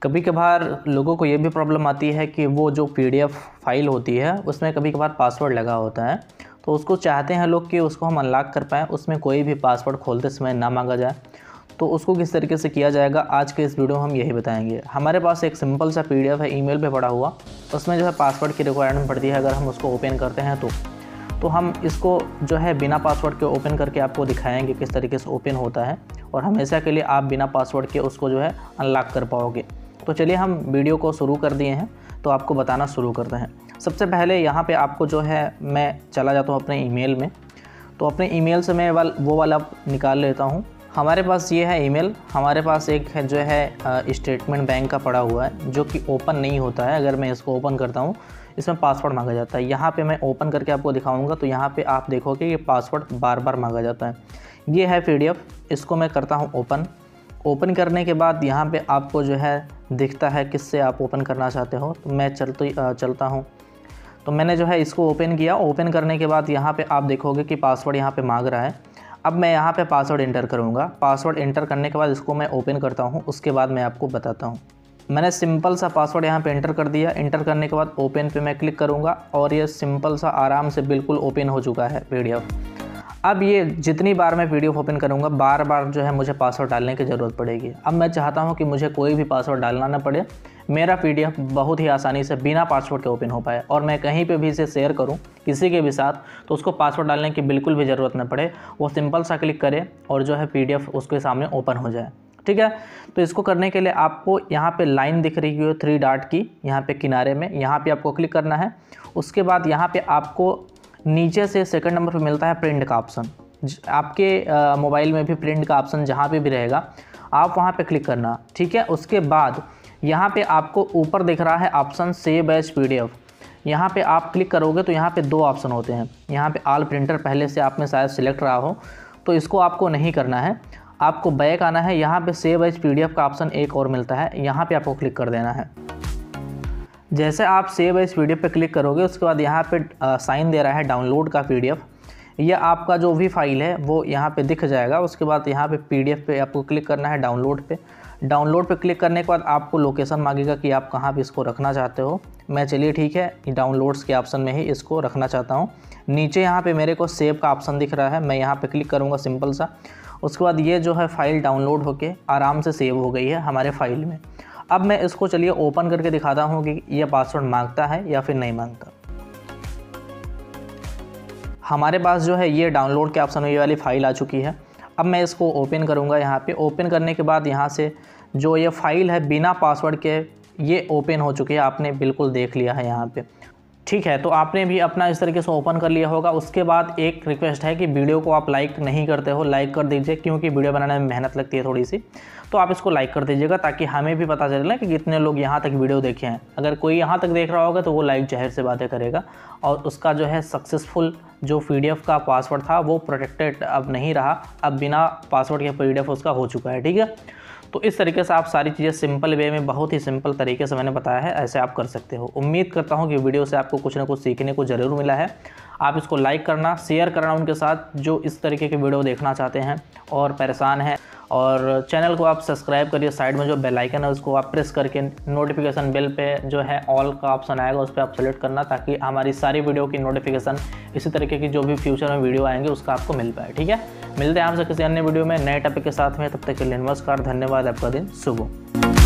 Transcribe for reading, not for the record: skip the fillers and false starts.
कभी कभार लोगों को ये भी प्रॉब्लम आती है कि वो जो PDF फाइल होती है उसमें कभी कभार पासवर्ड लगा होता है, तो उसको चाहते हैं लोग कि उसको हम अनलॉक कर पाएँ, उसमें कोई भी पासवर्ड खोलते समय ना मांगा जाए। तो उसको किस तरीके से किया जाएगा आज के इस वीडियो में हम यही बताएंगे। हमारे पास एक सिंपल सा PDF है ईमेल पे पड़ा हुआ, उसमें जो है पासवर्ड की रिक्वायरमेंट पड़ती है। अगर हम उसको ओपन करते हैं तो हम इसको जो है बिना पासवर्ड के ओपन करके आपको दिखाएंगे किस तरीके से ओपन होता है, और हमेशा के लिए आप बिना पासवर्ड के उसको जो है अनलॉक कर पाओगे। तो चलिए हम वीडियो को शुरू कर दिए हैं, तो आपको बताना शुरू करते हैं। सबसे पहले यहाँ पे आपको जो है मैं चला जाता हूँ अपने ईमेल में। तो अपने ईमेल से मैं वो वाला निकाल लेता हूँ। हमारे पास ये है ईमेल, हमारे पास एक है जो है स्टेटमेंट बैंक का पड़ा हुआ है जो कि ओपन नहीं होता है। अगर मैं इसको ओपन करता हूँ इसमें पासवर्ड मांगा जाता है। यहाँ पे मैं ओपन करके आपको दिखाऊंगा तो यहाँ पे आप देखोगे ये पासवर्ड बार बार मांगा जाता है। ये है PDF, इसको मैं करता हूँ ओपन। ओपन करने के बाद यहाँ पे आपको जो है दिखता है किससे आप ओपन करना चाहते हो। तो मैं चलता हूँ। तो मैंने जो है इसको ओपन किया। ओपन करने के बाद यहाँ पे आप देखोगे कि पासवर्ड यहाँ पे मांग रहा है। अब मैं यहाँ पे पासवर्ड एंटर करूँगा। पासवर्ड एंटर करने के बाद इसको मैं ओपन करता हूँ, उसके बाद मैं आपको बताता हूँ। मैंने सिंपल सा पासवर्ड यहाँ पे एंटर कर दिया। एंटर करने के बाद ओपन पे मैं क्लिक करूँगा और ये सिंपल सा आराम से बिल्कुल ओपन हो चुका है PDF। अब ये जितनी बार मैं PDF ओपन करूँगा बार बार जो है मुझे पासवर्ड डालने की ज़रूरत पड़ेगी। अब मैं चाहता हूँ कि मुझे कोई भी पासवर्ड डालना ना पड़े, मेरा PDF बहुत ही आसानी से बिना पासवर्ड के ओपन हो पाए, और मैं कहीं पे भी इसे शेयर करूँ किसी के भी साथ तो उसको पासवर्ड डालने की बिल्कुल भी ज़रूरत ना पड़े। वो सिंपल सा क्लिक करे और जो है PDF उसके सामने ओपन हो जाए। ठीक है, तो इसको करने के लिए आपको यहाँ पे लाइन दिख रही है 3 डॉट की, यहाँ पे किनारे में, यहाँ पे आपको क्लिक करना है। उसके बाद यहाँ पे आपको नीचे से सेकंड नंबर पे मिलता है प्रिंट का ऑप्शन। आपके मोबाइल में भी प्रिंट का ऑप्शन जहाँ पे भी रहेगा आप वहाँ पे क्लिक करना। ठीक है, उसके बाद यहाँ पे आपको ऊपर दिख रहा है ऑप्शन सेव एज PDF। यहाँ पे आप क्लिक करोगे तो यहाँ पे 2 ऑप्शन होते हैं। यहाँ पे ऑल प्रिंटर पहले से आप में शायद सिलेक्ट रहा हो, तो इसको आपको नहीं करना है, आपको बैक आना है। यहाँ पे सेव एज PDF का ऑप्शन एक और मिलता है, यहाँ पे आपको क्लिक कर देना है। जैसे आप सेव एज PDF पे क्लिक करोगे उसके बाद यहाँ पे साइन दे रहा है डाउनलोड का PDF। यह आपका जो भी फाइल है वो यहाँ पे दिख जाएगा। उसके बाद यहाँ पे PDF पे आपको क्लिक करना है डाउनलोड पे। डाउनलोड पे क्लिक करने के बाद आपको लोकेशन मांगेगा कि आप कहाँ पे इसको रखना चाहते हो। मैं चलिए ठीक है डाउनलोड्स के ऑप्शन में ही इसको रखना चाहता हूँ। नीचे यहाँ पे मेरे को सेव का ऑप्शन दिख रहा है, मैं यहाँ पे क्लिक करूँगा सिंपल सा। उसके बाद ये जो है फाइल डाउनलोड होके आराम से सेव हो गई है हमारे फाइल में। अब मैं इसको चलिए ओपन करके दिखाता हूँ कि यह पासवर्ड मांगता है या फिर नहीं मांगता। हमारे पास जो है ये डाउनलोड के ऑप्शन में ये वाली फ़ाइल आ चुकी है। अब मैं इसको ओपन करूँगा। यहाँ पे ओपन करने के बाद यहाँ से जो ये फ़ाइल है बिना पासवर्ड के ये ओपन हो चुकी है, आपने बिल्कुल देख लिया है यहाँ पे। ठीक है, तो आपने भी अपना इस तरीके से ओपन कर लिया होगा। उसके बाद एक रिक्वेस्ट है कि वीडियो को आप लाइक नहीं करते हो, लाइक कर दीजिए, क्योंकि वीडियो बनाने में मेहनत लगती है थोड़ी सी, तो आप इसको लाइक कर दीजिएगा ताकि हमें भी पता चले कि कितने लोग यहाँ तक वीडियो देखे हैं। अगर कोई यहाँ तक देख रहा होगा तो वो लाइक ज़ाहिर से बातें करेगा, और उसका जो है सक्सेसफुल जो PDF का पासवर्ड था वो प्रोटेक्टेड अब नहीं रहा, अब बिना पासवर्ड के PDF उसका हो चुका है। ठीक है, तो इस तरीके से आप सारी चीज़ें सिंपल वे में, बहुत ही सिंपल तरीके से मैंने बताया है, ऐसे आप कर सकते हो। उम्मीद करता हूँ कि वीडियो से आपको कुछ ना कुछ सीखने को ज़रूर मिला है। आप इसको लाइक करना, शेयर करना उनके साथ जो इस तरीके के वीडियो देखना चाहते हैं और परेशान हैं, और चैनल को आप सब्सक्राइब करिए। साइड में जो बेल आइकन है उसको आप प्रेस करके नोटिफिकेशन बेल पे जो है ऑल का ऑप्शन आएगा उस पर आप सेलेक्ट करना, ताकि हमारी सारी वीडियो की नोटिफिकेशन इसी तरीके की जो भी फ्यूचर में वीडियो आएंगे उसका आपको मिल पाए। ठीक है, मिलते हैं आपसे किसी अन्य वीडियो में नए टॉपिक के साथ में, तब तक के लिए नमस्कार, धन्यवाद, आपका दिन शुभ हो।